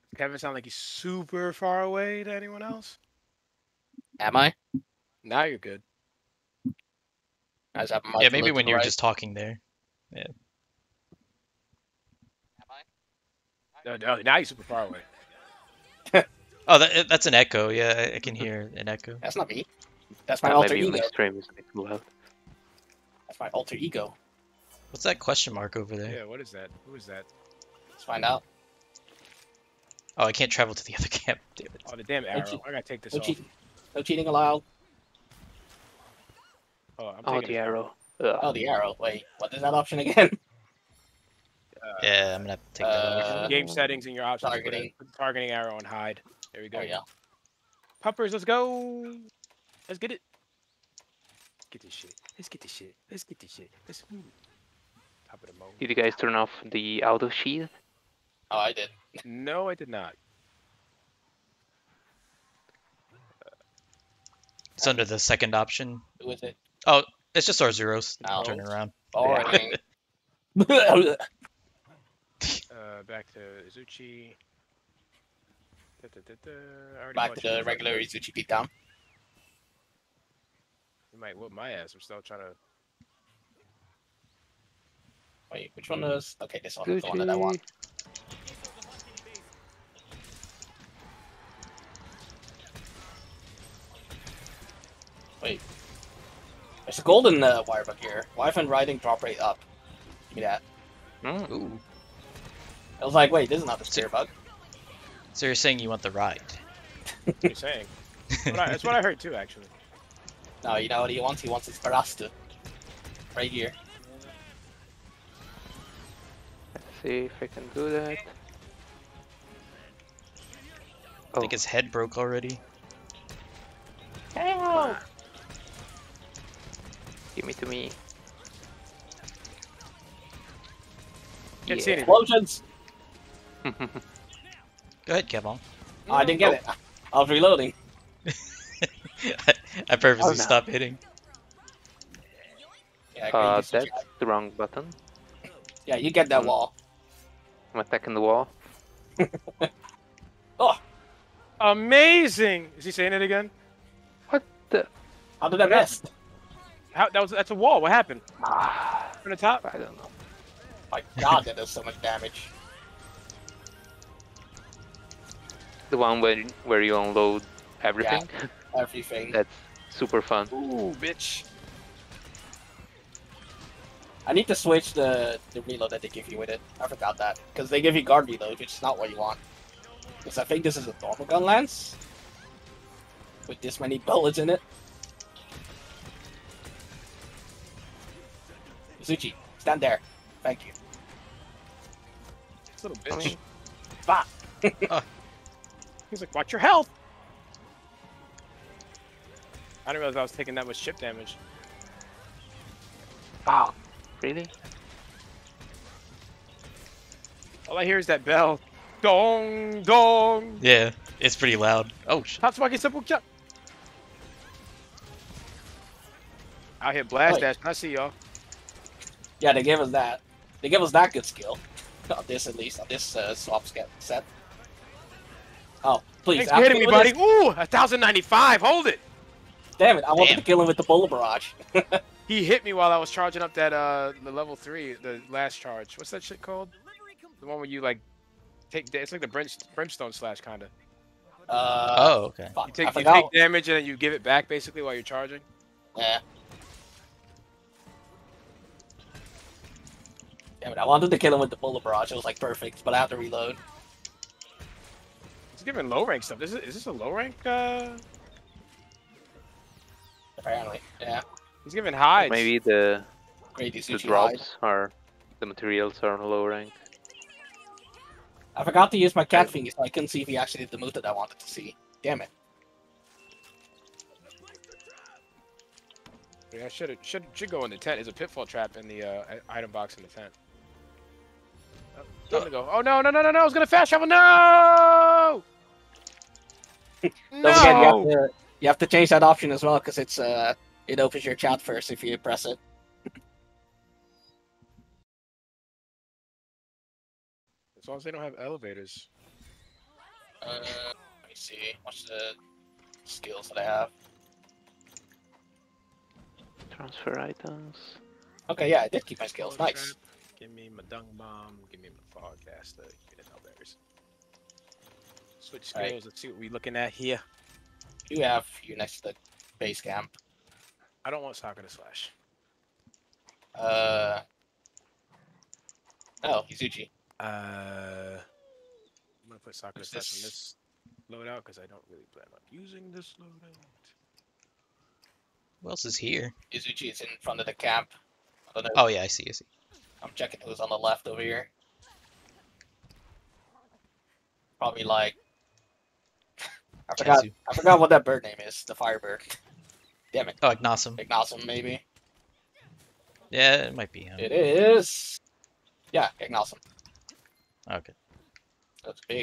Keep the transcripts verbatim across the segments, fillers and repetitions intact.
Kevin sound like he's super far away to anyone else? Am I? Now you're good. I just have my Yeah, mic a maybe little when to the you're right. just talking there. Yeah. No, no, now you're super far away. Oh, that, that's an echo. Yeah, I, I can hear an echo. That's not me. That's my Uh, alter maybe ego. my stream is a bit too loud. That's my alter ego. What's that question mark over there? Yeah, what is that? Who is that? Let's find out. Oh, I can't travel to the other camp. Damn it. Oh, the damn No, arrow. cheat. I gotta take this no, off. cheating. no cheating allowed. Oh, I'm Oh, taking the it off. arrow. Ugh. Oh, the arrow. Wait, what is that option again? Uh, Yeah, I'm gonna have to take that Uh, off. Game settings and your options. Put, targeting. a, put the targeting arrow on hide. There we go. There we go. Pumpers, let's go. Let's get it. Get this shit. Let's get this shit. Let's get this shit. Let's move. Top of the mode. Did you guys turn off the auto sheath? Oh, I did. No, I did not. It's under the second option. Who is it? Oh, it's just our zeros. Oh. Turn it around. Boring. Uh, back to Izuchi. Da, da, da, da. I already Back bought to you the one. regular Izuchi beatdown. You might whoop my ass. I'm still trying to. Wait, which one is? Okay, this one. The one that I want. Wait. There's a golden uh, wire bug here. Wife and riding drop rate up. Give me that. Mm. Ooh. I was like, wait, this is not the spear bug. So you're saying you want the ride? What are you saying? What I- That's what I heard too, actually. No, you know what he wants? He wants his Barasta. Right here. Let's see if I can do that. I Oh, think his head broke already. Help! give me to me. Can't see Yeah. anything. Explosions! Go ahead, Kevon. Oh, I didn't get it. I was reloading. I purposely Oh, no. stopped hitting. Yeah, Uh, you, that's the wrong button. yeah, you get that Mm. wall. I'm attacking the wall. Amazing! Is he saying it again? What the? How did I miss? How, that was that's a wall. What happened? Ah, From the top? I don't know. My god, that does so much damage. The one where where you unload everything. Everything. That's super fun. Ooh, bitch. I need to switch the, the reload that they give you with it. I forgot that. Because they give you guard reload, which is not what you want. Because I think this is a normal gun lance. With this many bullets in it. Izuchi, stand there. Thank you. This little I bitch. mean, Bah! He's like, watch your health. I didn't realize I was taking that much chip damage. wow, really? All I hear is that bell. Dong, dong. Yeah, it's pretty loud. Oh, shit. Tatsuaki simple jump. Out here blast Oi. dash. I see y'all. Yeah, they gave us that. They gave us that good skill. On this at least, on this uh, swap sk- set. Oh, please. Thanks for hitting me, after buddy. this- Ooh, one thousand ninety-five. Hold it. Damn it, I wanted Damn. to kill him with the bullet barrage. He hit me while I was charging up that uh the level three, the last charge. What's that shit called? The one where you like take. It's like the brim, brimstone slash kind of. Uh, Oh, okay. fuck, You take I you forgot. take damage and then you give it back basically while you're charging. Yeah. Damn it, I wanted to kill him with the bullet barrage. It was like perfect, but I have to reload. It's giving low rank stuff. Is this, is this a low rank? Uh, Apparently, yeah. he's giving hides. Maybe the Great the Izuchi hide. drops are the materials are on low rank. I forgot to use my cat finger, so I couldn't see if he actually did the move that I wanted to see. Damn it. Yeah, should should should go in the tent. There's a pitfall trap in the uh, i- item box in the tent. Oh, time to go. Oh no no no no no! I was gonna fast travel. No. Don't forget, you have, No. to, you have to change that option as well, because it's uh, it opens your chat first if you press it. As long as they don't have elevators. Uh, let me see. What's the skills that I have? Transfer items. Okay, yeah, I did keep my skills. Fog Nice. trap, give me my dung bomb. Give me my fog caster. Give me the hellbearers. Switch skills. Alright. Let's see what we're looking at here. You have you next to the base camp. I don't want Sakura to slash. Uh. Oh, Izuchi. Uh, I'm gonna put Sakura What's slash on this? this loadout because I don't really plan on using this loadout. Who else is here? Izuchi is in front of the camp. I don't know. Oh yeah, I see. I see. I'm checking who's on the left over here. Probably like. I forgot. Kenzu. I forgot what that bird name is. The firebird. Damn it. Oh, Ignatum. Ignatum, maybe. Yeah, it might be him. It is. Yeah, Ignatum. Okay. That's big.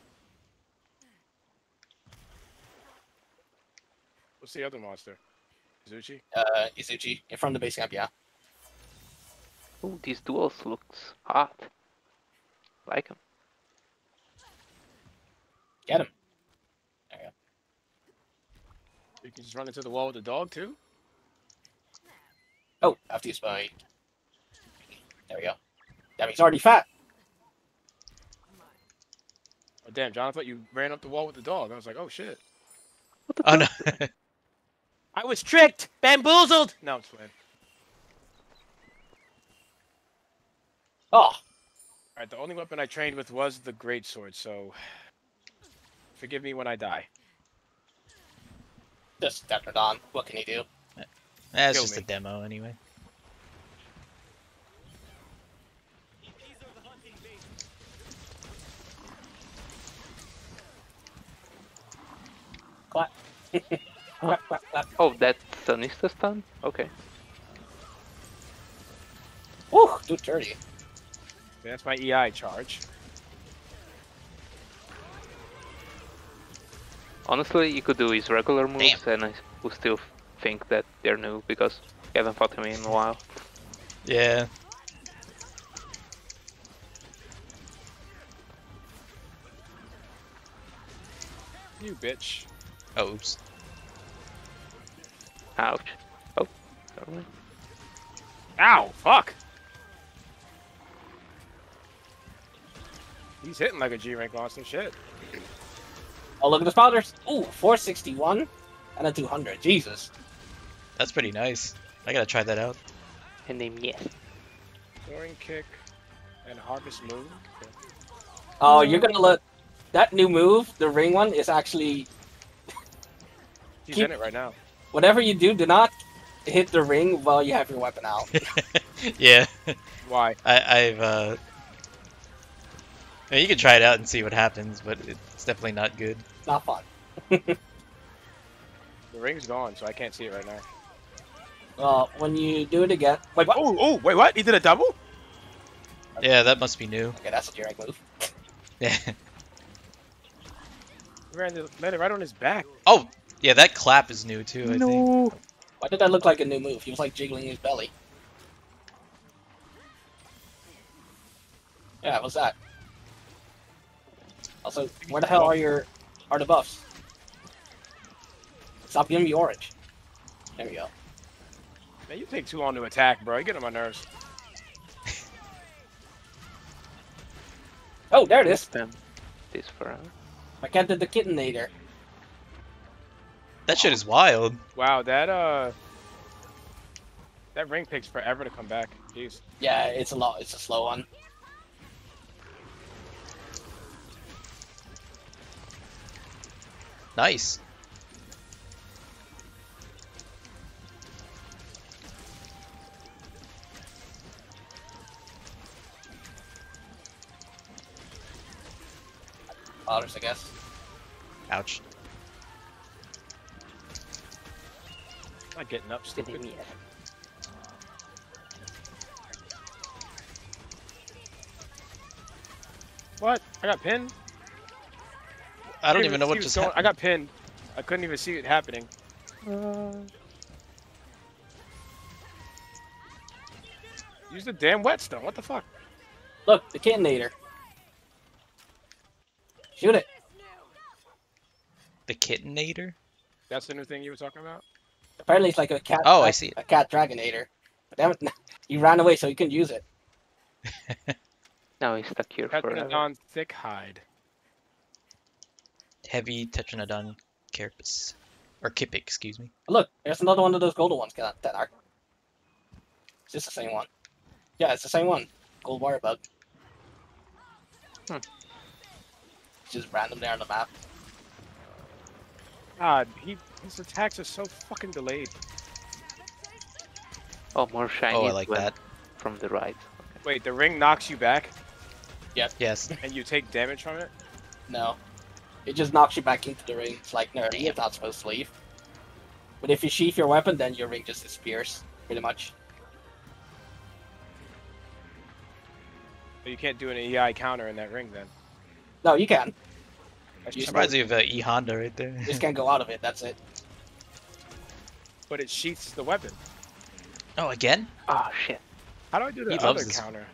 What's the other monster? Izuchi? Uh, Izuchi in front of the base camp. Yeah. Oh, these duels looks hot. Like them. Get him. There you go. You can just run into the wall with the dog too? Oh, I have to use my. There we go. Damn, he's already fat. Oh, damn, John, I thought you ran up the wall with the dog. I was like, oh shit. Oh no. I was tricked! Bamboozled! No, I'm just playing. Oh, Alright, the only weapon I trained with was the greatsword, so forgive me when I die. just stepped it on. What can he do? That's Kill just me. a demo anyway. Clap. clap, clap, clap. Oh, that's Sonista stun? Okay. Woo, two thirty. That's my E I charge. Honestly, you could do his regular moves, and I would still think that they're new because you haven't fought him in a while. Yeah. You bitch. Oh, oops. Ouch. Oh, never mind. Ow! Fuck! He's hitting like a G rank monster. Shit. Oh, look at the spouters. Ooh, four sixty-one and a two hundred. Jesus. That's pretty nice. I gotta try that out. And name yes. Soaring kick and harvest move. Oh, you're gonna let that new move, the ring one, is actually He's Keep- in it right now. whatever you do, do not hit the ring while you have your weapon out. Yeah. Why? I, I've uh I mean, you can try it out and see what happens, but it's definitely not good. Not fun. The ring's gone, so I can't see it right now. Well, when you do it again, wait, what? Oh, oh, wait, what? He did a double? Yeah, that must be new. Okay, that's a direct move. Yeah. He ran the, landed right on his back. Oh, yeah, that clap is new too, I think. Why did that look like a new move? He was like jiggling his belly. Yeah, what's that? Also, where the hell are your are the buffs? Stop giving me orange. There we go. Man, you take too long to attack, bro. You get on my nerves. Oh, there it is. Spam this forever. I can't do the kittenator. That shit is wild. Wow, that uh, that ring takes forever to come back. Jeez. Yeah, it's a lot. It's a slow one. Nice. Otters, I guess. Ouch. Not getting up, stupid. What? I got pinned. I don't Couldn't even know see what what's just going- happened. I got pinned. I couldn't even see it happening. Use the damn whetstone. What the fuck? Look, the kittenator. Shoot it. The Kittenator? That's the new thing you were talking about? Apparently, it's like a cat. Oh, I see it. A cat Dragonator. But damn it, he ran away, so he couldn't use it. Now he's stuck here forever. Tetranodon thick hide. Heavy Tetranodon Carapace. Or Kipik, excuse me. Look, there's another one of those golden ones, Tenar. It's just the same one. Yeah, it's the same one. Gold wire bug. Hmm. It's just random there on the map. God, he his attacks are so fucking delayed. Oh, more shiny. Oh, I like that. From the right. Wait, the ring knocks you back Yes. and you take damage from it? No. It just knocks you back into the ring. It's like, no, you're not supposed to leave. But if you sheath your weapon, then your ring just disappears, pretty much. But you can't do an E I counter in that ring then. No, you can. That's You just- Reminds me of uh, E Honda right there. You just can't go out of it, that's it. But it sheaths the weapon. Oh, again? Oh shit. How do I do the He other loves this. counter?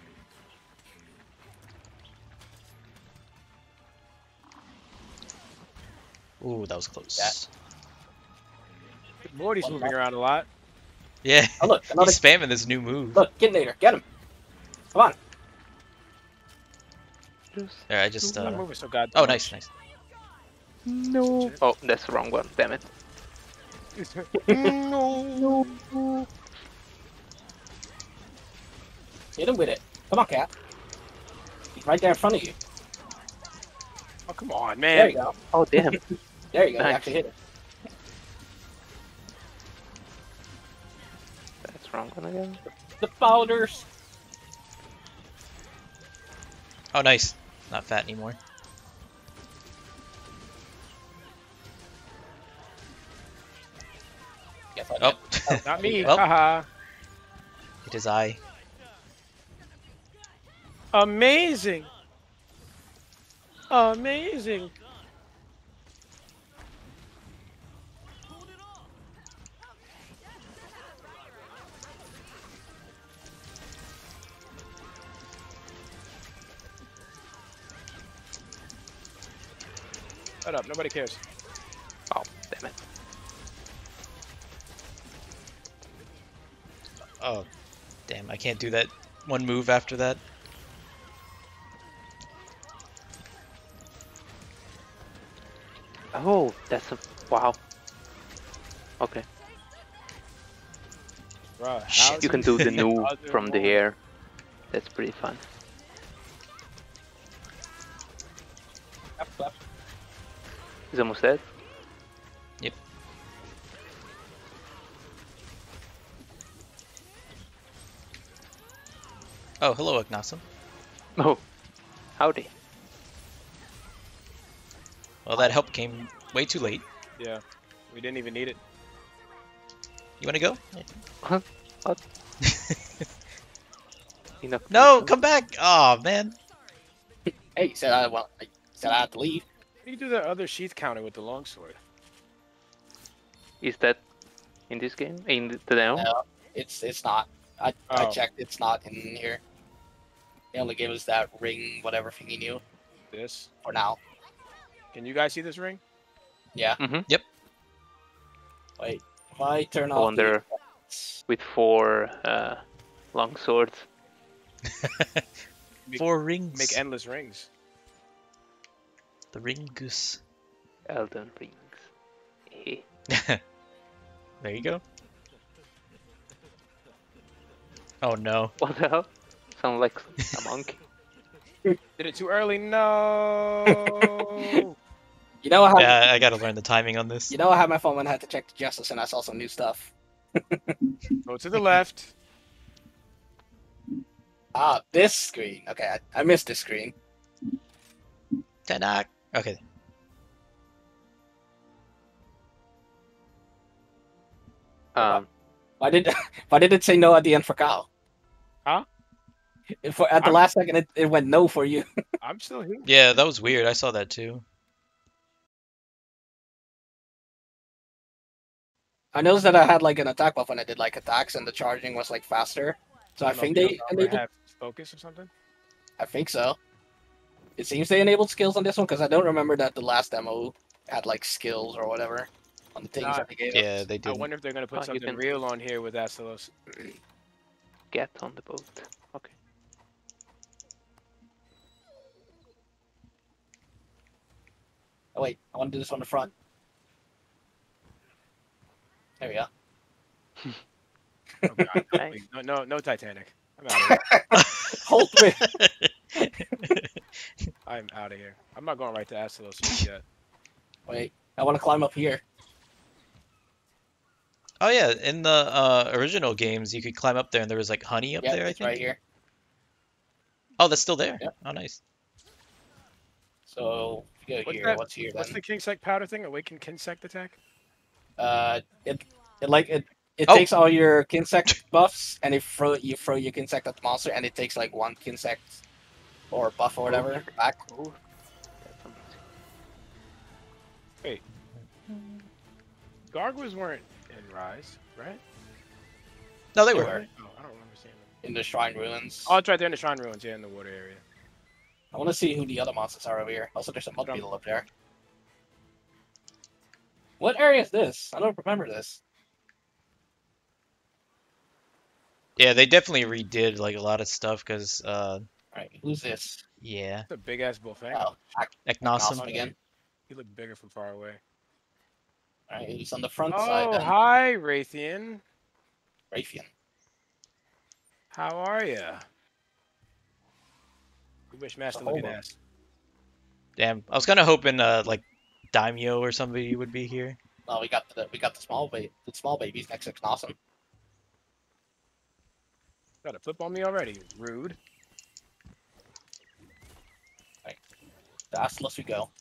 Ooh, that was close. Morty's One moving more. around a lot. Yeah. Oh, look, another. He's spamming this new move. Look, Kittenator, get him. Come on. Just... There, I just. That Uh... move is so goddamn. Oh, nice, nice. No. Oh, that's the wrong one. Damn it. no. Hit him with it. Come on, cat. He's right there in front of you. Oh, come on, There man. you go. Oh damn. There you go. You Nice. actually hit it. That's wrong one again. The powders. Oh, nice. Not fat anymore. Guess I Oh. did. Not me. Well. Haha. Hit his eye. Amazing. Amazing. Shut up. Nobody cares. Oh damn it. Oh, damn. I can't do that one move after that. Oh, that's a wow. Okay. Bruh, Shit. how's You can he do the the new other from the one? air. That's pretty fun. Clap, clap. He's almost dead. Yep. Oh, hello, Ignatum. Oh, howdy. Well, that help came way too late. Yeah. We didn't even need it. You want to go? What? What? Enough. No, come back! Oh man. Hey, you said I well, I said I had to leave. How do you do the other sheath counter with the longsword? Is that in this game? In the, the demo? No, it's it's not. I I Oh. checked. It's not in here. They only gave us that ring, whatever thing he knew This. for now. Can you guys see this ring? Yeah. Mm-hmm. Wait, if I turn I off. wonder the- with four uh, long swords. Make- Four rings. Make endless rings. The ring goose. Elden rings. Heh. There you go. Oh no. What the hell? Sound like a monkey. Did it too early? No. You know how Yeah, I gotta learn the timing on this. you know I had my phone when I had to check the justice and I saw some new stuff. Go to the left. Ah, this screen. Okay, I, I missed this screen. Tanak. Okay. Um, Why did why did it say no at the end for Kyle? Huh? If for, at the I'm- last second, it, it went no for you. I'm still here. Yeah, that was weird. I saw that too. I noticed that I had like an attack buff when I did like attacks, and the charging was like faster. So I don't know think if they you don't enabled. have focus or something. I think so. It seems they enabled skills on this one because I don't remember that the last demo had like skills or whatever on the things Nah, that they gave Yeah, us. they I did. wonder if they're gonna put Oh, you something can- real on here with Astalos. Get on the boat. Okay. Oh wait, I want to do this on the front. There we go. Oh, God. Nice. Please, no, no, no Titanic. I'm out of here. Hold me. I'm out of here. I'm not going right to Astalos just yet. Wait, I want to climb up here. Oh yeah, in the uh, original games, you could climb up there, and there was like honey up Yeah, there. I it's think. right here. Oh, that's still there. Yep. Oh, nice. So if you go What's here. that- What's here What's then? the Kingsect powder thing? Awaken Kingsect attack? Uh, it it like it. It Oh. takes all your Kinsect buffs and it throw you throw your Kinsect at the monster and it takes like one Kinsect or buff or whatever back. Cool. That's amazing. Gargoyles weren't in Rise, right? No, they They were. were. Oh, I don't remember seeing them. In the Shrine Ruins. Oh, it's right there in the Shrine Ruins, yeah, in the water area. I want to see who the other monsters are over here. Also, there's some other people up there. What area is this? I don't remember this. Yeah, they definitely redid like a lot of stuff because, uh, Alright, who's this? yeah, It's a big ass bullfang. Oh, Eknosim. awesome again. He looked bigger from far away. Alright, who's on the front side Oh, then? hi, Raytheon. Raytheon. How are ya? We wish Master looking Jehovah. ass. Damn, I was kind of hoping uh like Daimyo or somebody would be here. Oh, we got the we got the small baby, the small babies next to Knossom. Got a flip on me already. Rude. That's let's we go.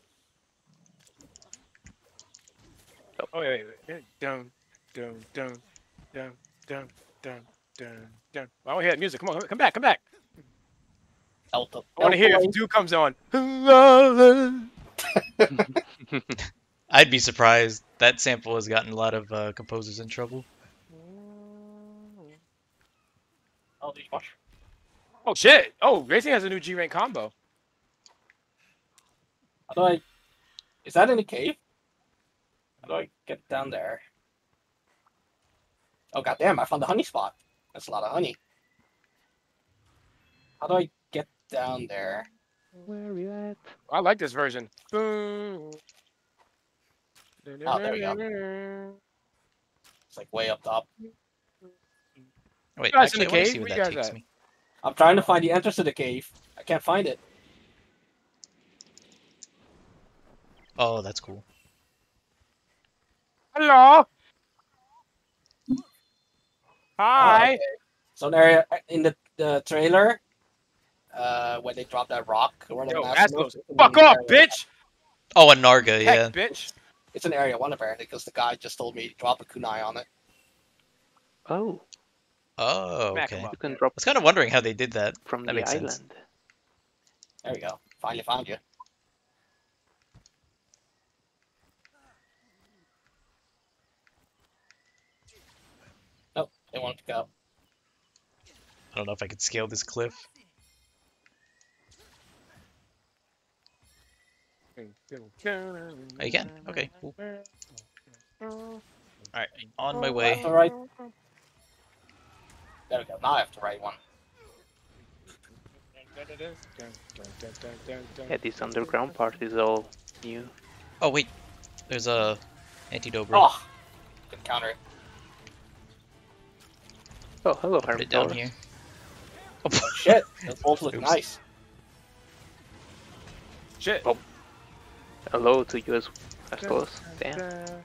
Oh, wait, wait, wait. Dun, dun, dun, dun, dun, dun, dun, dun. I want to hear that music. Come on, come back, come back. Elta. I want to hear Elta- if Dew comes on. I'd be surprised. That sample has gotten a lot of uh, composers in trouble. Oh, these mush- Oh, shit. Oh, Racing has a new G-Rank combo. How do I? Is that in a cave? How do I get down there? Oh goddamn! I found the honey spot. That's a lot of honey. How do I get down there? Where are you at? I like this version. Boom. Oh, there we go. It's like way up top. Wait, guys in actually, the I want to cave? see where Where that you guys takes at? me. I'm trying to find the entrance to the cave. I can't find it. Oh, that's cool. Hello. Oh, Hi. okay. So there, in the, the trailer, uh, when they drop that rock or whatever. Yo, massive Aslos. moves, it's an Fuck off, area- bitch. Oh, a Narga, yeah. Heck, bitch. It's an area one apparently because the guy just told me to drop a kunai on it. Oh, Oh, Smack okay. him I up. you can drop was kind of wondering how they did that. from That the makes island. sense. There we go. Finally found you. Nope, they want to go. I don't know if I could scale this cliff. Oh, you can? Okay, cool. Alright, on my way. Left or right? There we go. Now I have the right one. Yeah, this underground part is all new. Oh, wait. There's a antidote. Oh, good counter. Oh, hello, Put it down Hermitaurus. here. Oh shit, those bolts look Oops. nice. Shit. Oh. Hello to you as, as close. Damn.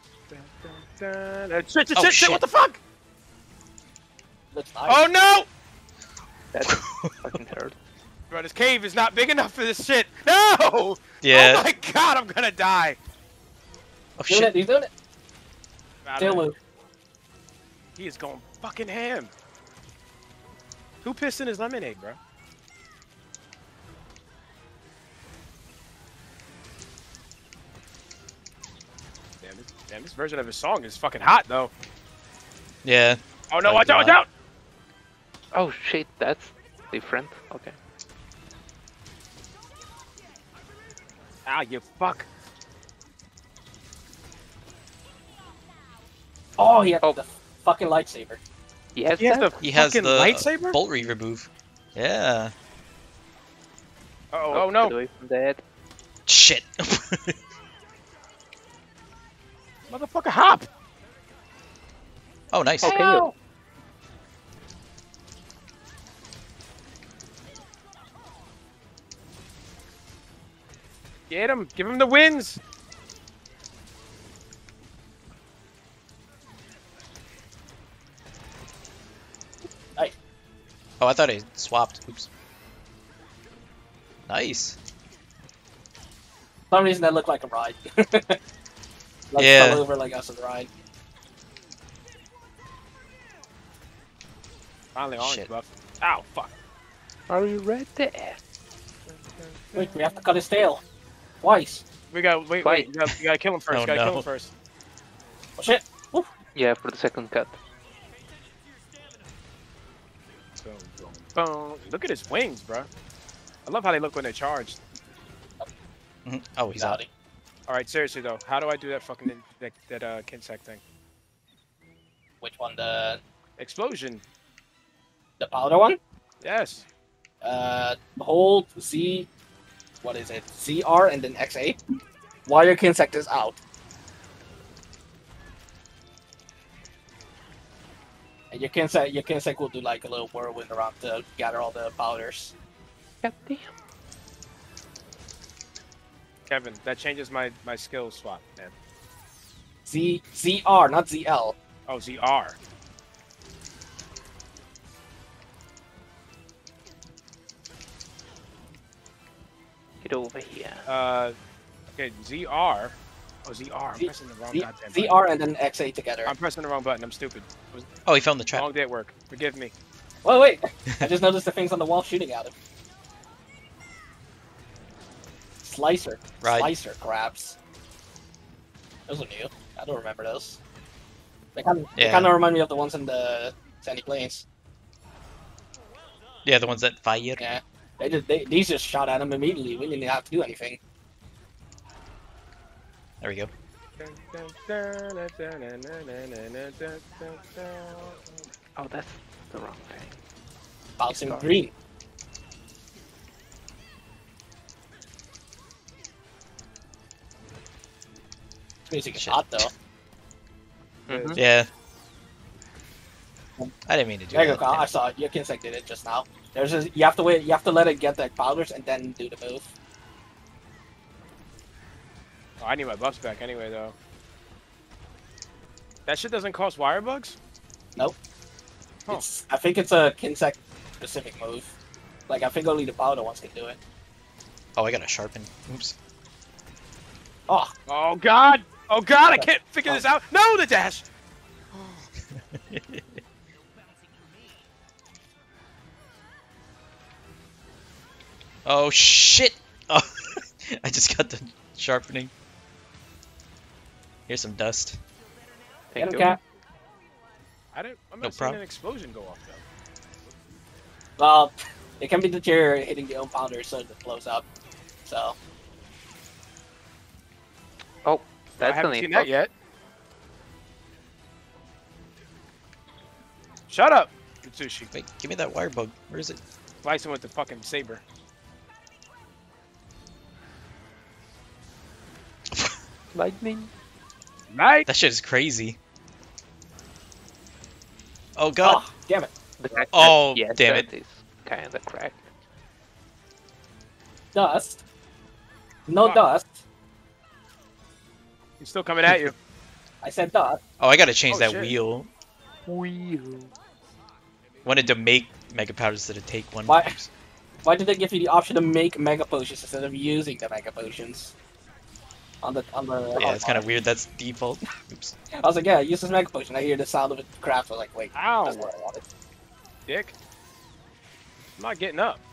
Uh, Shit, shit, Oh, shit, shit, shit. what the fuck? Looks nice. Oh no! That fucking hurt. Bro, this cave is not big enough for this shit. No! Yeah. Oh my god, I'm gonna die. Oh, Doing shit. it, he's doing it. Out of Tail it. move. He is going fucking ham. Who pissed in his lemonade, bro? Damn, this, damn, this version of his song is fucking hot, though. Yeah. Oh no, Oh, watch out, watch God. out! Oh shit, that's different. Okay. Ah, you fuck. Oh, he had Oh. the fucking lightsaber. Yes, He has the He has fucking the lightsaber. Bolt Reaver move. Yeah. Oh, oh no! Get away from that. Shit. Motherfucker, hop! Oh, nice. Okay. Ow! Get him! Give him the wins! Oh, I thought I swapped. Oops. Nice. For some reason that looked like a ride. like Yeah. fell over like us on the ride. Finally orange Shit. buff. Ow, fuck. Are you ready? Wait, we have to cut his tail. Twice. We got wait, Fight. wait. You gotta, you gotta kill him first. Oh, you gotta no. kill him first. Oh shit. Woo. Yeah, for the second cut. Boom, boom, boom. Look at his wings, bro. I love how they look when they're charged. Mhm. Oh, he's out. Howdy. All right, seriously though, how do I do that fucking that that uh Kinsec thing? Which one? The Explosion. the powder one? Yes. Uh, hold Z. What is it? Z R and then X A. While your insect is out. And your insect, your insect will do like a little whirlwind around to gather all the powders. God damn. Kevin, that changes my my skill swap, man. Z Z R, not Z L. Oh, Z R. Get over here. Uh, okay, Z R. Oh, Z R. I'm Z- pressing the wrong Z goddamn Z button. R and then X A together. I'm pressing the wrong button. I'm stupid. It was Oh, he found the a trap. long day at work. Forgive me. Wait, wait. I just noticed the things on the wall shooting at him. Slicer. Right. Slicer crabs. Those are new. I don't remember those. They kind of they Yeah. kind of remind me of the ones in the Sandy Plains. Yeah, the ones that fire. Yeah. They just they, these just shot at him immediately. We didn't have to do anything. There we go. Oh, that's the wrong thing. Bouncing Sorry. green. This music is Shit. hot though. Mhm. Yeah. I didn't mean to do There you go, that. Kyle. I saw it. Your insect did it just now. There's a, you have to wait. You have to let it get the powders and then do the move. Oh, I need my buffs back anyway, though. That shit doesn't cost wire bugs? Nope. Huh. It's, I think it's a insect specific move. Like I think only the powder ones can do it. Oh, I gotta sharpen. Oops. Oh, Oh, God! Oh, God, I can't figure this out! No, the dash! Oh shit! Oh, I just got the sharpening. Here's some dust. get Thank him, you. cat. I don't, I'm No not seeing problem. an explosion go off, though. Well, it can be the chair hitting the own powder so it blows up. So Oh, I that's haven't an seen info. that yet. Shut up, Mitsushi. Wait, give me that wire bug. Where is it? Slice him with the fucking saber. Lightning. Right? That shit is crazy. Oh god. oh, damn it. The fact Oh, that, yes, damn that is kind of cracked. Dust. No Ah. dust. He's still coming at you. I said dust. Oh, I gotta change Oh, that shit. wheel. Wheel. Wanted to make mega powders instead of take one. Why? Oops. Why did they give you the option to make mega potions instead of using the mega potions? On the on the Yeah, it's kind of weird. That's default. Oops. I was like, yeah, use this mega potion. I hear the sound of it craft. I was like, wait, Ow. that's what I wanted. Dick. I'm not getting up.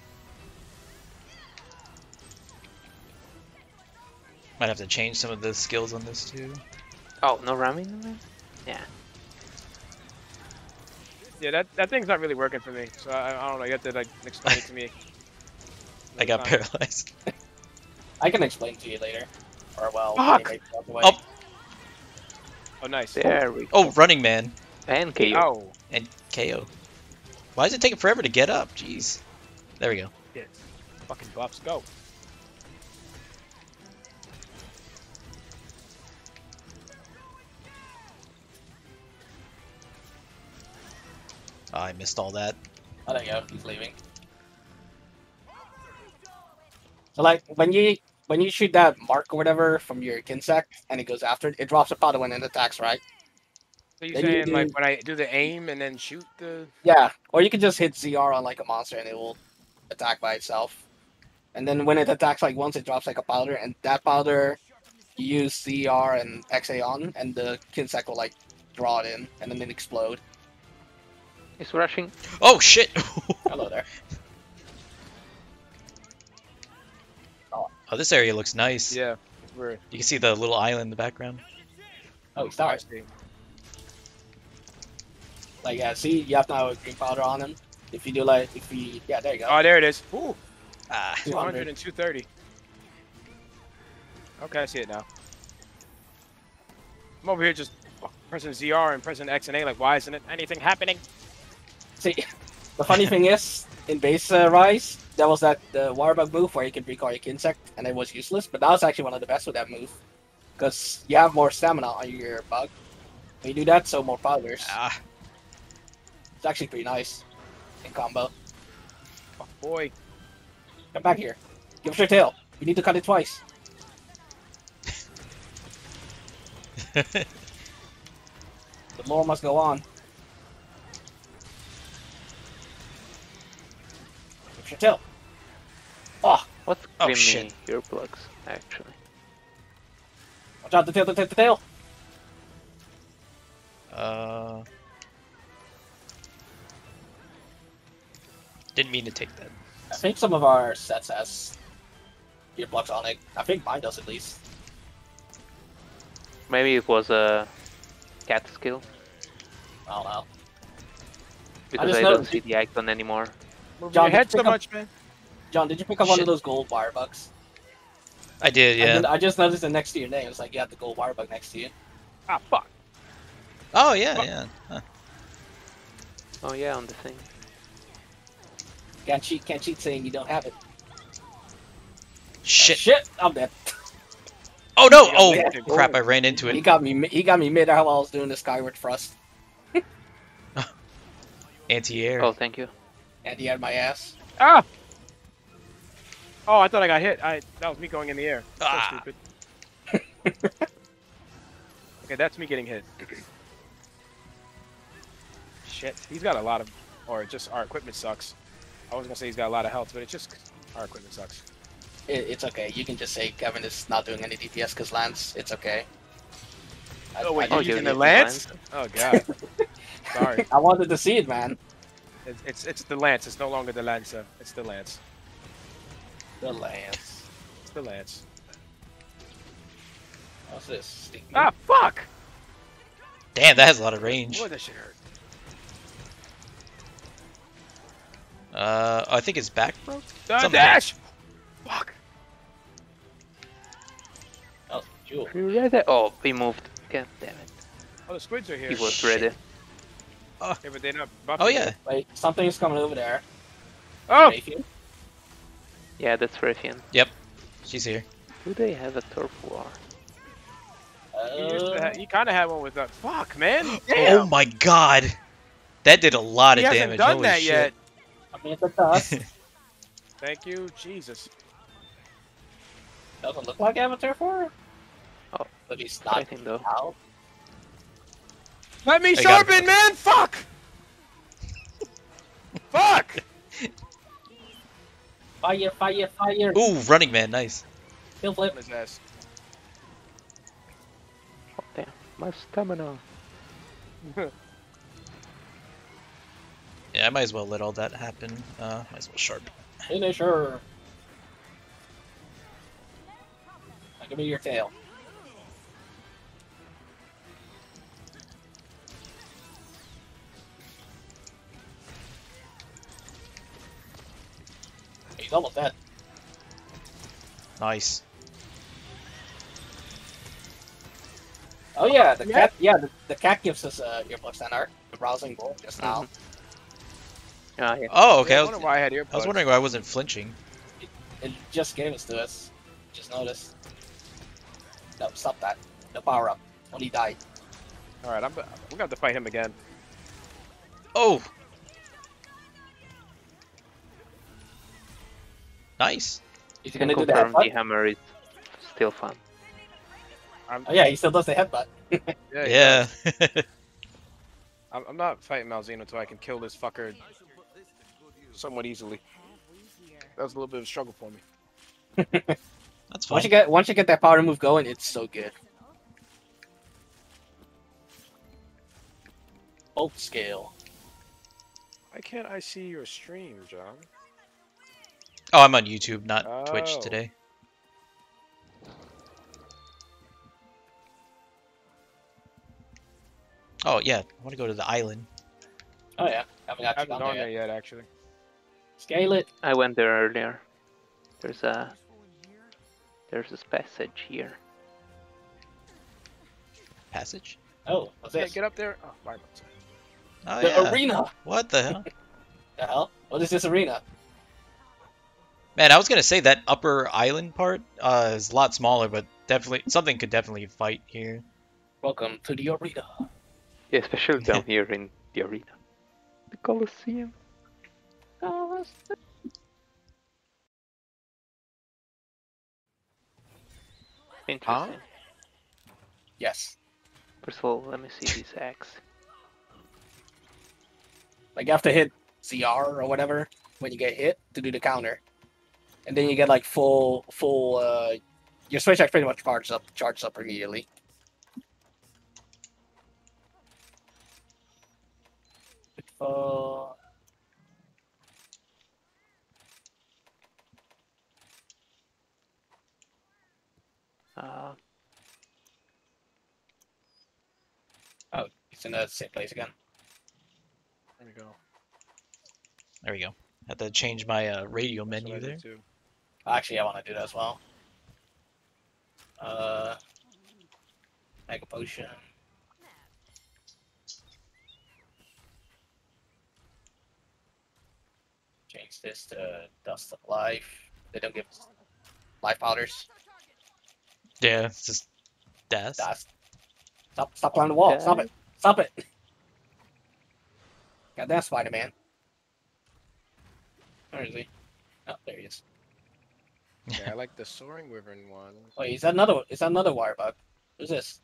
Might have to change some of the skills on this too. Oh, no ramming in there? Yeah. Yeah, that, that thing's not really working for me. So I, I don't know. You have to like explain it to me. I got Another time. paralyzed. I can explain to you later. Or well, Fuck. anyway, by the way. Oh. Oh, nice. There we go. Oh, Running Man And K O. Oh. and K O. Why is it taking forever to get up? Jeez. There we go. Yes. Fucking buffs, go. Oh, I missed all that. Oh, there you go. He's leaving. So like when you when you shoot that mark or whatever from your Kinsect and it goes after it, it drops a powder when it attacks, right? So you Then you saying like do- when I do the aim and then shoot the? Yeah. Or you can just hit Z R on like a monster and it will attack by itself. And then when it attacks like once, it drops like a powder, and that powder you use Z R and X A on, and the Kinsect will like draw it in, and then it explode. He's rushing. Oh shit! Hello there. Oh, this area looks nice. Yeah. We're. You can see the little island in the background. Oh, he I starts. see. Like yeah, see, you have to have a green powder on him. If you do like, if you, yeah, there you go. Oh, there it is. Ooh. Ah. two hundred and two thirty. Okay, I see it now. I'm over here just pressing Z R and pressing X and A. Like, why isn't it anything happening? See, the funny thing is, in base uh, Rise, there was that uh, Warbug move where you could recall your Kinsect, and it was useless. But that was actually one of the best with that move, because you have more stamina on your bug. When you do that, so more powders. Ah. It's actually pretty nice in combo. Oh, boy. Come back here. Give us your tail. You need to cut it twice. The lore must go on. Give us your tail. Oh, What's Oh, giving shit. me earplugs, actually? watch out, the tail, the tail, the tail. Uh. Didn't mean to take that. I think some of our sets has earplugs on it. I think mine does at least. Maybe it was a cat skill, I don't know. because just I, don't noticed- see the icon anymore. Moving John, your head did so you pick up- much, man. John, did you pick up one Shit. of those gold wire bugs? I did, I, yeah. did- I just noticed it next to your name. It's like you have the gold wire bug next to you. Ah, fuck. Oh yeah, yeah. Huh. Oh yeah, on the thing. Can't cheat, can't cheat saying you don't have it. Shit. Shit, I'm dead. Oh no! Yeah, Oh yeah. crap! I ran into He it. got me. mi- He got me mid while I was doing the skyward thrust, Anti-air. Oh, thank you. and he had my ass. Ah! Oh, I thought I got hit. I That was me going in the air. So Ah. stupid. Okay, that's me getting hit. Shit. He's got a lot of... Or just our equipment sucks. I was gonna say he's got a lot of health, but it's just our equipment sucks. It, it's okay. You can just say Kevin is not doing any D P S because Lance. It's okay. I, Oh, wait, I, you're Oh, you're using the using lance? Oh, God. Sorry. I wanted to see it, man. It's, it's it's the lance. It's no longer the lancer. It's the lance. The Lance. It's the lance. What's this? Sneak me. Ah, fuck! Damn, that has a lot of range. Boy, that shit hurt. Uh, I think his back broke. Uh, Something. dash! Fuck. Oh, Jewel. You ready? Oh, he moved. God damn it. Oh, the squids are here. He was Shit. ready. Yeah, but they're not buffing. Oh yeah. Wait, something's coming over there. Oh! Raytheon? Yeah, that's Raytheon. She's here. Do they have a turf war? He, used to Uh, ha- he kind of had one with that. Fuck, man. Oh Damn. my god. That did a lot he of hasn't damage. done Holy that shit. yet. I mean, it's a dust. Thank you, Jesus. Doesn't look like Avatar four. Oh, But he's not Fighting though. out. Let me I got sharpen, man. Fuck. Fuck. Fire, fire, fire. Ooh, Running Man, nice. Kill flip. His ass. Oh, damn. My stamina. Yeah, I might as well let all that happen. Uh, might as well sharp. Finisher. Now give me your tail. He's almost dead. Nice. Oh yeah, the Yeah. cat. Yeah, the, the cat gives us uh, earplugs that are the browsing roll just now. Ah, yeah. Oh, okay. Yeah, I I was, wonder why I had earplugs. I was wondering why I wasn't flinching. It just gave us to us. Just noticed. No, stop that. The power up. When he died. All right, I'm. We're gonna have to fight him again. Oh! Nice. Is he Can gonna do the confirm the headbutt? hammer is still fun. I'm. Oh yeah, he still does the headbutt. Yeah. he Yeah. does. I'm, I'm not fighting Malzeno until I can kill this fucker somewhat easily. That was a little bit of a struggle for me. That's fine. Once you get once you get that power move going, it's so good. Bolt scale. Why can't I see your stream, John? Oh, I'm on YouTube, not Twitch Oh. today. Oh, yeah. I want to go to the island. Oh yeah, haven't I got you haven't down gone there there yet. yet, actually. Scale it. I went there earlier. There's a there's this passage here. Passage? Oh, what's Can't this? get up there. Oh, my God. Oh, The yeah. arena. What the hell? The hell? What is this arena? Man, I was going to say that upper island part uh, is a lot smaller, but definitely something could definitely fight here. Welcome to the arena. Yeah, especially down here in the arena. The Colosseum. Interesting. Yes. First of all, let me see this axe. Like you have to hit Z R or whatever when you get hit to do the counter, and then you get like full full. Uh, your switch axe pretty much charges up charges up immediately. Uh, Uh, oh, it's in the same place again. There we go. There we go. Had to change my uh, radio That's what menu I there. did too. Actually, I want to do that as well. Uh, Mega Potion. Change this to Dust of Life. They don't give us life powders. Yeah, it's just death. Dust. Stop! Stop climbing the wall! Stop it! Stop it! Goddamn Spider-Man. Where is he? Oh, there he is. Yeah, I like the Soaring Wyvern one. Wait, is that another? Is that another wire bug? Who's this?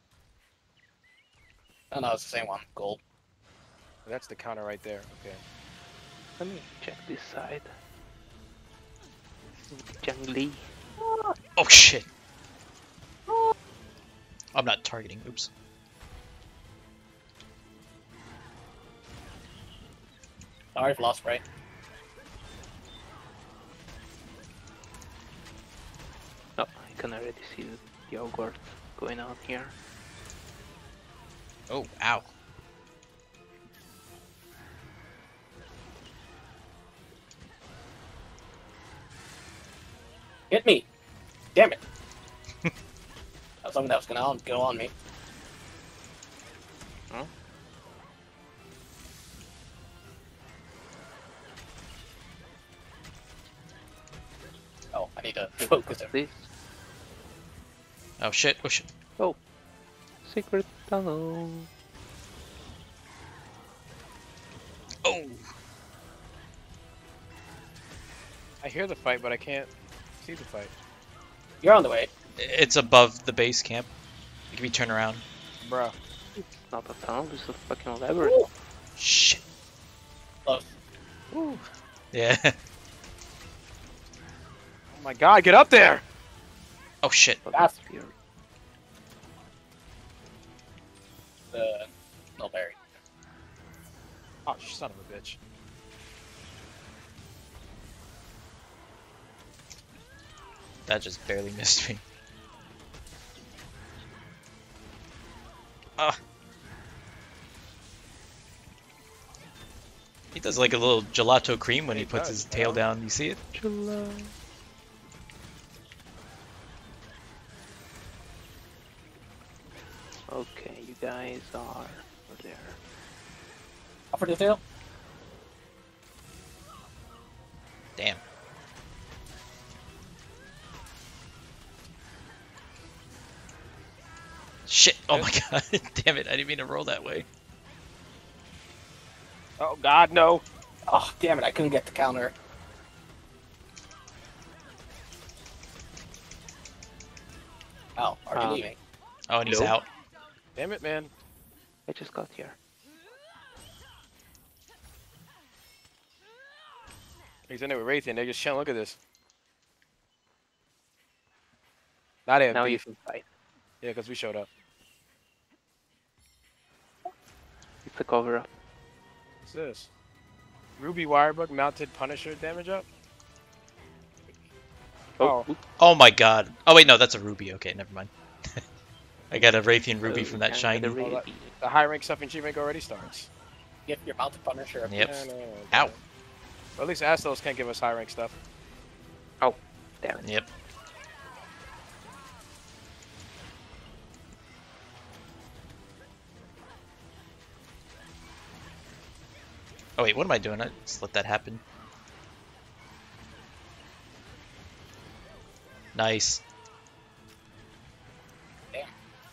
Oh no, it's the same one. Gold. That's the counter right there. Okay. let me check this side. Jungly. Oh, shit. I'm not targeting. Oops. Sorry for lost spray. Oh, I can already see the, the Ogre going on here. Oh, ow. Hit me! Damn it! That was something that was gonna on, go on me. Huh? Oh, I need to focus it. This Oh, shit. Oh, shit. secret tunnel. Oh. I hear the fight, but I can't see the fight. You're on the way. It's above the base camp. It can be turned around. Bruh. It's not a tunnel, it's a fucking labyrinth. Shit. Close. Woo. Yeah. Oh my god, get up there! Oh, shit. But That's- that's weird. The Nullberry. Oh, son of a bitch. That just barely missed me. Ah. He does like a little gelato cream when he, He puts does, his tail yeah. down. You see it? Chilla. Okay, you guys are over there. Offer the tail. Damn. Shit. Oh my god. Damn it. I didn't mean to roll that way. Oh God, no. Oh, damn it, I couldn't get the counter. Oh, are you Um, leaving? Oh, and he's Nope. out. Damn it, man. I just got here. He's in there with Raytheon. They're just chilling. Look at this. Now they have Now you beef. can fight. Yeah, because we showed up. It's a cover up. What's this? Ruby Wirebug mounted Punisher damage up? Oh, Oh. Oh my god. Oh wait, no, that's a ruby. Okay, never mind. I got a Raytheon ruby oh, from that kinda shiny. the Oh, that- Ruby. The high rank stuff in G-Rank already starts. Get your mounted Punisher. Yep. Yeah, no, no, Ow. okay. Well, at least Astos can't give us high rank stuff. Damn it. Yep. Oh wait, what am I doing? I just let that happen. Nice. Damn.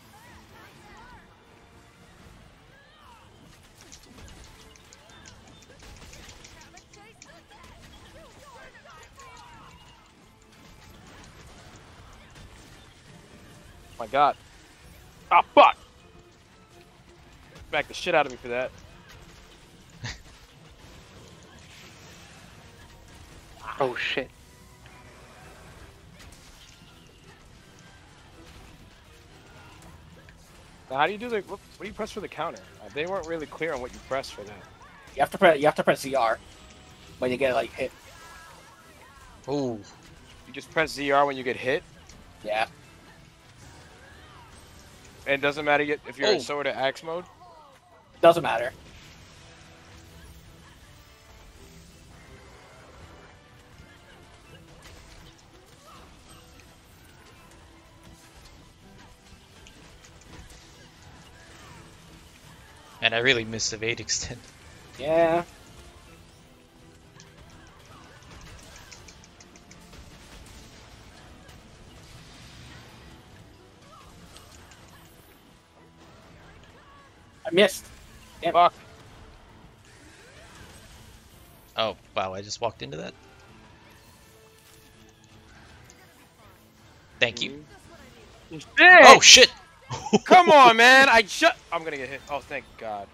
Oh my God. Ah, fuck! Back the shit out of me for that. Oh shit. Now, how do you do the? What, what do you press for the counter? Uh, they weren't really clear on what you press for that. You have to press. You have to press Z R when you get like hit. Ooh. You just press Z R when you get hit, Yeah. and it doesn't matter yet if you're Oh. in sword or axe mode. Doesn't matter. And I really missed the Evade extend. Yeah. I missed. Damn. Fuck. Oh, wow, I just walked into that. Thank you. Shit! Oh, shit! Come on, man! I shut. I'm gonna get hit. Oh, thank God.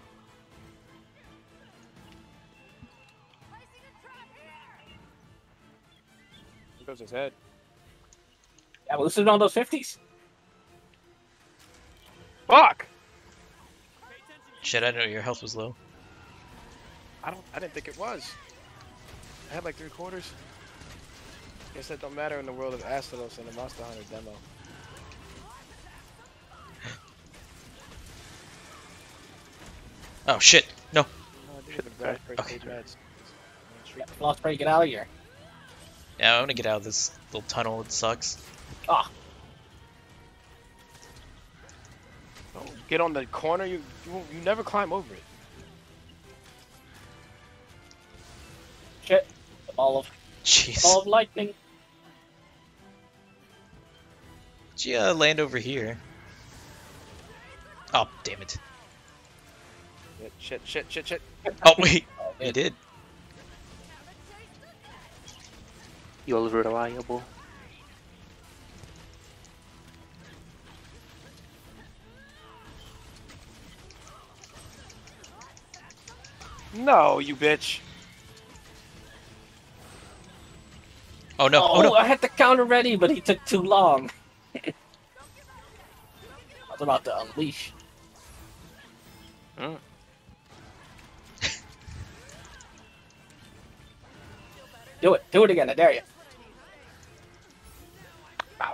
There goes his head. Yeah, but listen on those fifties. Fuck! Shit, I didn't know your health was low. I don't. I didn't think it was. I had like three quarters. Guess that don't matter in the world of Astalos and the Monster Hunter demo. Oh, shit. No. Oh, I didn't even grab first Okay. aid meds. Lost Prey, get out of here. Yeah, I want to get out of this little tunnel. It sucks. Ah, Oh, get on the corner. You you, won't- you never climb over it. shit. The ball of Jeez. ball of lightning. Did you uh, land over here? Oh, damn it. Shit, shit, shit, shit, shit. Oh, wait. Oh, You man. did. You're reliable. No, you bitch. Oh, no. Oh, Oh, no. I had the counter ready, but he took too long. I was about to unleash. Mm. Do it. Do it again. I dare you. Oh,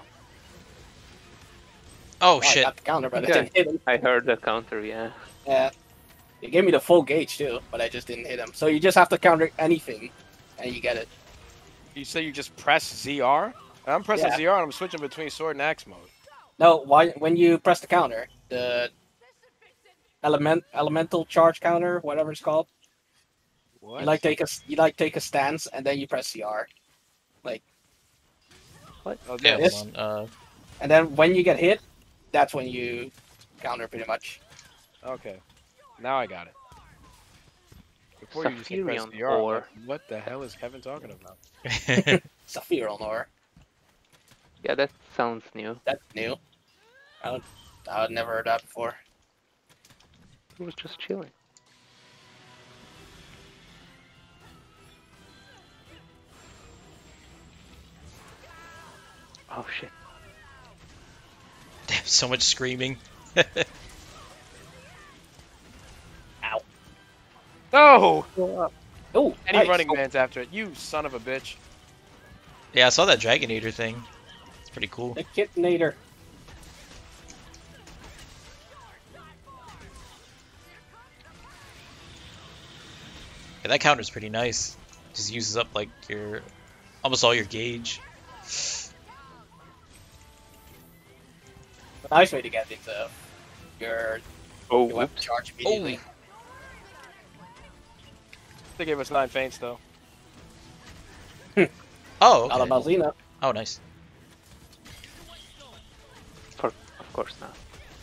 Oh, I shit. got the counter, but I Okay. didn't hit him. I heard the counter, yeah. Yeah. He gave me the full gauge, too, but I just didn't hit him. So you just have to counter anything, and you get it. You say you just press Z R? I'm pressing Yeah. Z R and I'm switching between sword and axe mode. No, why when you press the counter, the element elemental charge counter, whatever it's called. What? You like take a you like take a stance and then you press C R, like, What? Oh, Yeah, this. hold on. Uh, and then when you get hit, that's when you counter pretty much. Okay. Now I got it. Before you just hit press Saphirion B R, I'm ore. like, what the hell is Kevin talking about? Saphir on ore. Yeah, that sounds new. That's new. I would I would never heard that before. He was just chilling. Oh shit. Damn, so much screaming. Ow. No! Oh, Any nice. running Oh, man's after it. You son of a bitch. Yeah, I saw that Dragon Eater thing. It's pretty cool. the Kitnator. Yeah, that counter's pretty nice. Just uses up like your almost all your gauge. A nice way to get into your, Oh, your weapon whoops. charge immediately. They gave us nine feints though. Oh, okay. Alamalzina. Oh, nice. For, of course not.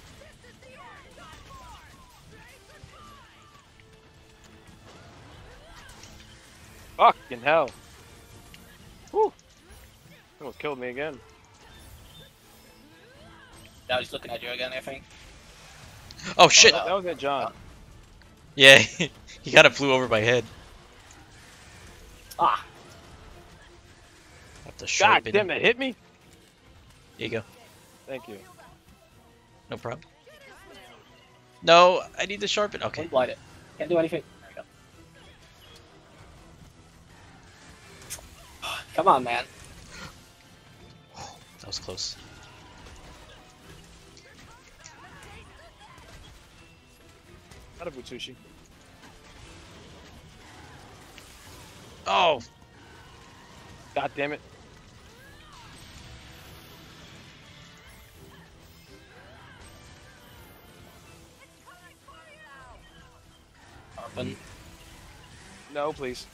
Fucking hell. Whew. Almost killed me again. Now he's looking at you again, I think. Oh shit! That was it, John. Yeah, he kind of flew over my head. Ah, Have to God sharpen damn it. it, hit me? There you go. Thank you. No problem. No, I need to sharpen. Okay. one blinded. Can't do anything. There you go. Come on, man. That was close. Out of Butsushi. Oh, God damn it. Sharpen. No, please.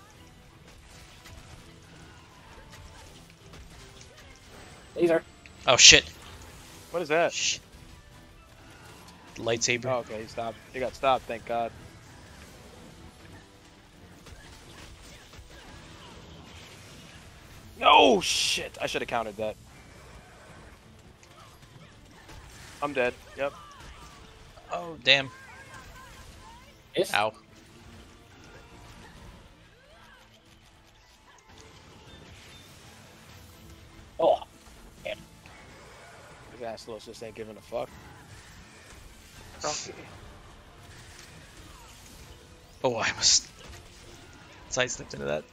Laser. oh shit. What is that? Shh. Lightsaber. Oh, okay, he stopped. He got stopped, thank God. No, shit. I should have countered that. I'm dead. Yep. Oh, damn. Yes. Ow. Oh, This asshole just ain't giving a fuck. Rocky. Oh, I almost sidestepped into that.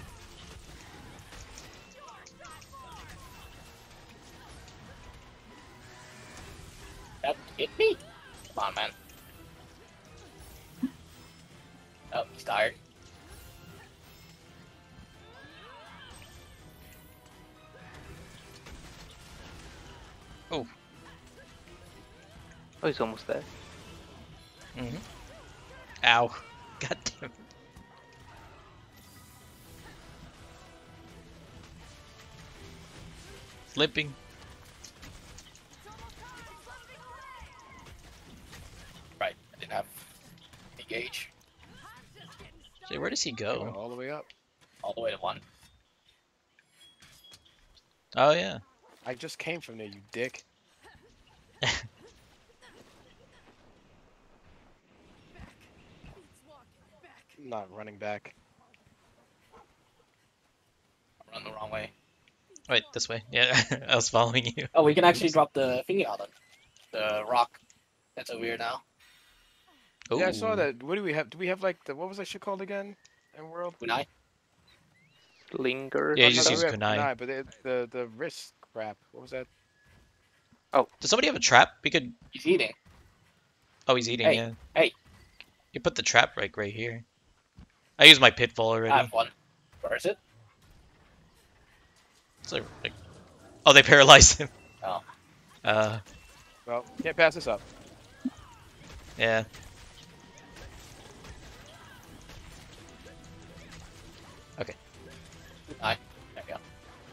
that hit me. Come on, man. Oh, he's tired. Oh. Oh, he's almost dead. Mm-hmm. Ow. God damn it. Flipping. Right. I didn't have any gauge. Say, where does he Going go? all the way up. All the way to one. Oh, yeah. I just came from there, you dick. I'm not running back. I run the wrong way. Wait, this way. Yeah, I was following you. Oh, we can actually drop the thingy on it. The rock. That's so weird now. Yeah, I saw Ooh. that. What do we have? Do we have like the what was that shit called again? In World? Kunai? Linger. Yeah, Oh, you just no, use we have kunai. but it, the the wrist crap. What was that? Does somebody have a trap? We could. He's eating. Oh, he's eating. Hey, Yeah. hey. You put the trap right right here. I used my pitfall already. I have one. Where is it? It's like, like- oh, they paralyzed him. Oh. Uh, Well, can't pass this up. yeah. Okay. Aye. There you go.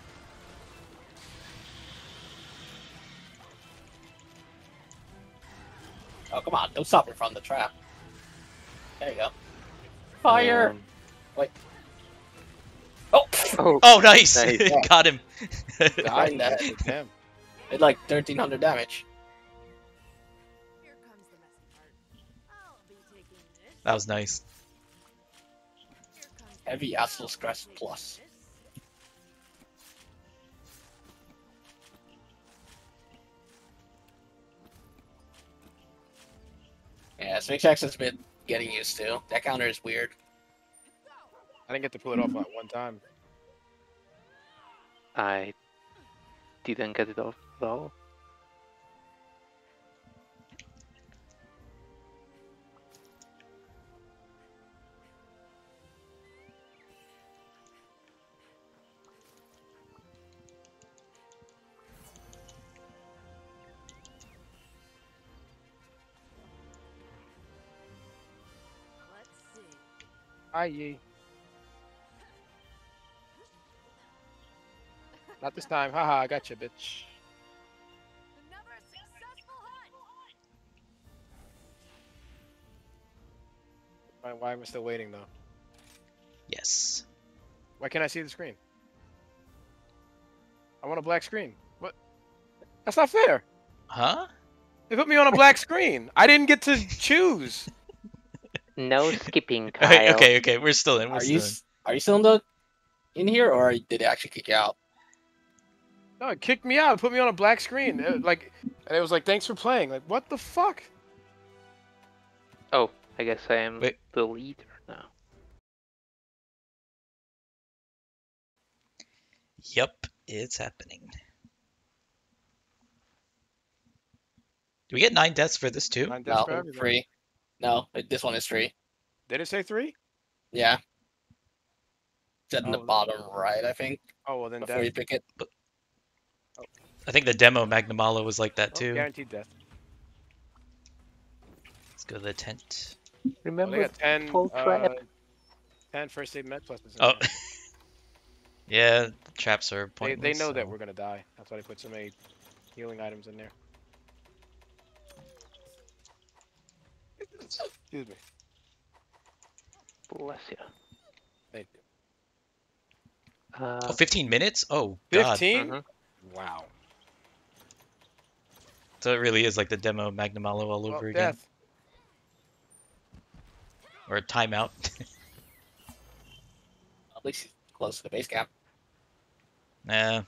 Oh, come on. Don't stop in front of the trap. There you go. Fire! Um, Wait. Oh! oh, Oh, nice! Nice. Got him. Behind that. Damn. Did like thirteen hundred damage. Here comes the messy part. I'll be taking this. That was nice. Here comes Heavy Astral Crest Plus. this. Yeah, Sphinx X has been getting used to. That counter is weird. I didn't get to pull it off at one time. I didn't get it off at all. Let's see. Hi, ye. Not this time. Haha, I got you, bitch. Another successful hunt. Why, why am I still waiting, though? Yes. Why can't I see the screen? I want a black screen. What? That's not fair. Huh? They put me on a black screen. I didn't get to choose. No skipping, Kyle. Okay, okay, okay. We're still in. We're Are still you in. s- are you still in the in here, or did it actually kick you out? No, it kicked me out. It put me on a black screen. It, like, and it was like, thanks for playing. Like, what the fuck? Oh, I guess I am Wait. the leader now. Yep, it's happening. Do we get nine deaths for this too? Nine deaths No, for everything. free. No, it, this one is free. Did it say three? Yeah. It's at Oh, the then- bottom right, I think, Oh, well, then before death. you pick it. I think the demo Magnamalo was like that Oh, too. guaranteed death. Let's go to the tent. Well, Remember they got ten, full uh, trap? ten first aid med pluses. in Oh. there. Yeah, the traps are They, pointless. they know that so- we're gonna die. That's why they put so many healing items in there. Excuse me. Bless you. Thank you. Uh, Oh, fifteen minutes? Oh, God. Fifteen? mhm. Wow. So it really is like the demo Magnamalo all Well, over again. death. Or a timeout. At least close to the base camp. Nah.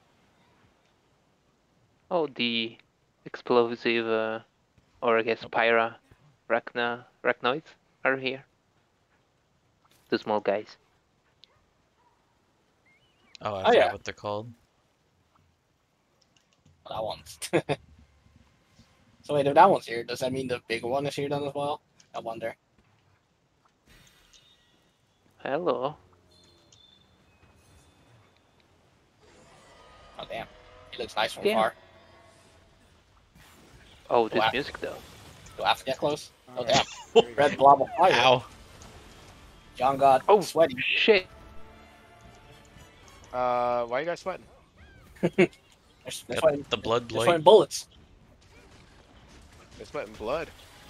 Oh, the explosive, uh, or I guess Pyra, Rachna, Rachnoids are here. The small guys. Oh, I Oh, forgot yeah. what they're called. That one's. So wait, if that one's here, does that mean the bigger one is here then as well? I wonder. Hello. Oh damn, he looks nice from Damn. far. Oh, this Wow. music though. Do I have to get close? Oh Alright. damn, red blob of fire. Ow. John got Oh, sweaty. shit. Uh, why are you guys sweating? They're, they're Got sweating, the blood they're light. sweating bullets. They're sweating blood.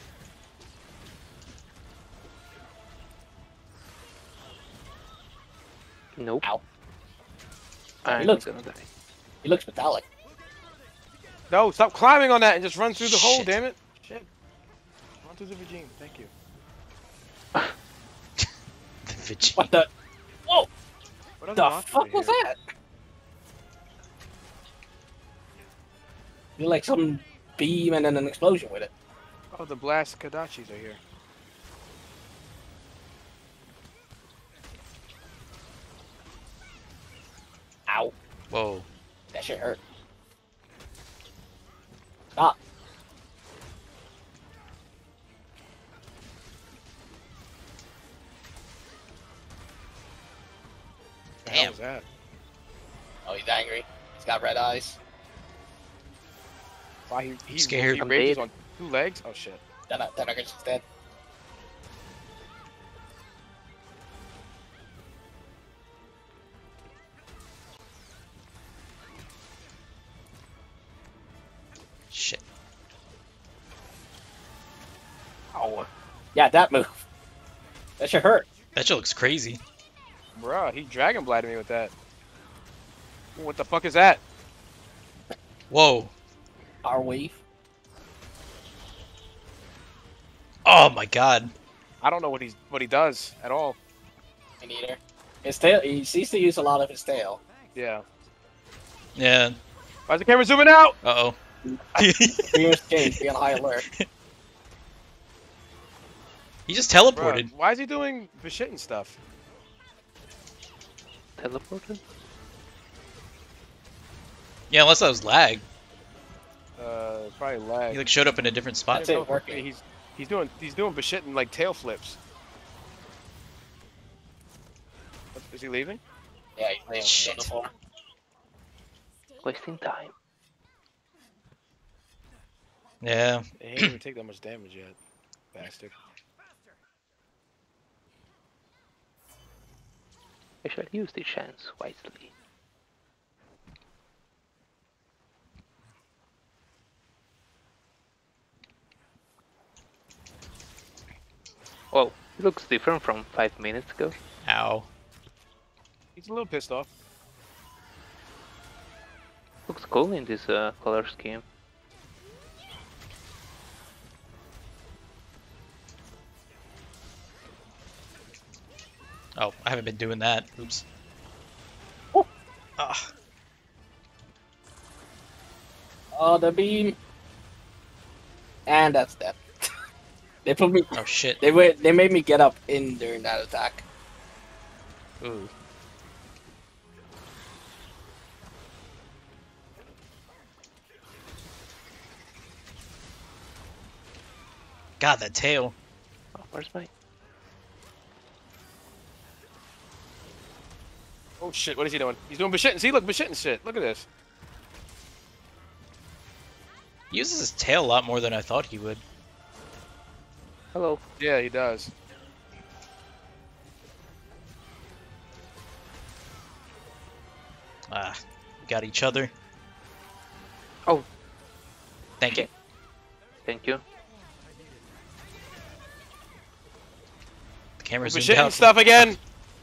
Nope. Ow. I'm looks- gonna die. He looks metallic. No, stop climbing on that and just run through the hole, Shit. damn it. Shit. Run through the regime. Thank you. The Vigi- What the? Whoa! What other The monsters fuck are was here? that? You're like some beam and then an explosion with it. Oh, the blast Kadachis are here. Ow! Whoa. That shit hurt. Stop. The hell Damn. was that? Oh, he's angry. He's got red eyes. Why he he, Scared. he I'm rages dead. on two legs? Oh shit. Then I, then I get dead. Shit. Oh, Yeah, that move. That should hurt. That shit looks crazy. bruh, he dragon bladed me with that. What the fuck is that? Whoa. Our wave. Oh my god. I don't know what he's what he does at all. Me neither. His tail. He seems to use a lot of his tail. Yeah. Yeah. Why is the camera zooming out? Uh-oh. Here's James. Be on high alert. He just Bruh, teleported. why is he doing Bashit stuff? Teleported? Yeah, unless that was lag. Uh, probably lag. He like showed up in a different spot. That's it, working. He's he's doing he's doing Bashit and like tail flips. What, is he leaving? Yeah, he's playing Shit. on the floor. Wasting time. Yeah. He ain't even take that much damage yet, bastard. I shall use the chance wisely. Well, it looks different from five minutes ago. Ow. He's a little pissed off. Looks cool in this uh, color scheme. Oh, I haven't been doing that. Oops. Oh. Ah. Oh, the beam. And that's that. They put me. Oh shit. They wait. They made me get up in during that attack. Ooh. God, that tail. Oh, where's my... Oh shit, what is he doing? He's doing Bashit. See, look, Bashit and shit. Look at this. He uses his tail a lot more than I thought he would. Hello. Yeah, he does. Ah, we got each other. Oh. Thank you. Thank you. The camera Bashit zoomed out. and stuff again.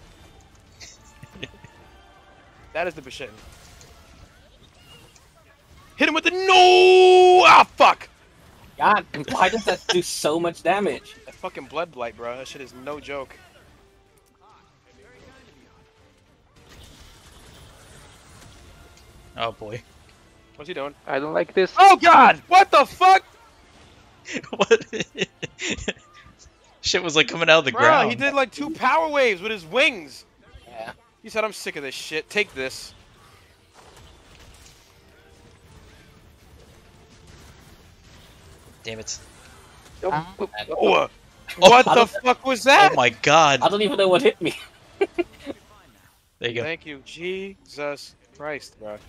That is the Bashit. Hit him with the no! Ah, fuck! God, why does that do so much damage? That fucking blood blight, bro. That shit is no joke. Oh boy. What's he doing? I don't like this. Oh god! What the fuck? What? Shit was like coming out of the Bro, ground. he did like two power waves with his wings. Yeah. He said, I'm sick of this shit. Take this. Damn it. Oh, Ah. oh, oh, Oh, uh, what I the don't- fuck was that? Oh my god. I don't even know what hit me. There you go. Thank you, Jesus Christ, bro.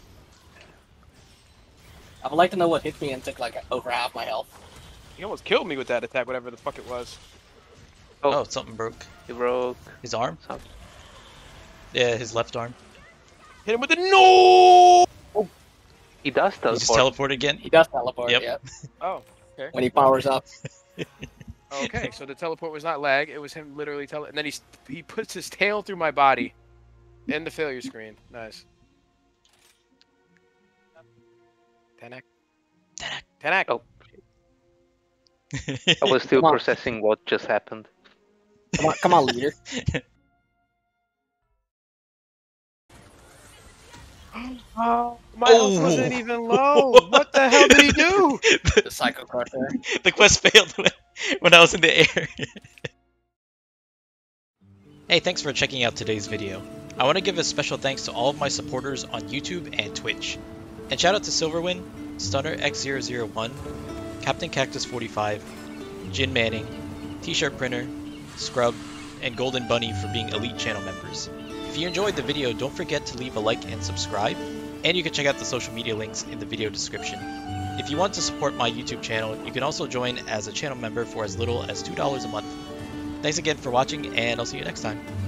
I would like to know what hit me and took like over half my health. He almost killed me with that attack, whatever the fuck it was. Oh, something broke. he broke His arm? something. Yeah, his left arm. Hit him with the no! He does He teleport. just teleported again. He does teleport, Yep. yeah. Oh, When he powers up. okay. So the teleport was not lag. It was him literally tele. And then he s- he puts his tail through my body, in the failure screen. Nice. Tenak. Tenak. Tenak. Oh. I was still Come on. processing what just happened. Come on, come on, leader. Oh, my Oh. health wasn't even low. What the hell did he do? The Psycho Crusher. The quest failed when- when I was in the air. Hey, thanks for checking out today's video. I want to give a special thanks to all of my supporters on YouTube and Twitch. And shout out to Silverwind, Stunner X zero zero one, Captain Cactus forty-five, Jin Manning, T-shirt Printer, Scrub, and Golden Bunny for being elite channel members. If you enjoyed the video, don't forget to leave a like and subscribe, and you can check out the social media links in the video description. If If you want to support my YouTube channel, you can also join as a channel member for as little as two dollars a month. Thanks again for watching, and I'll see you next time.